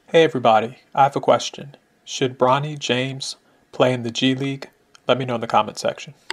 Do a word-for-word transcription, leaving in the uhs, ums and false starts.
Hey everybody, I have a question. Should Bronny James play in the G League? Let me know in the comment section.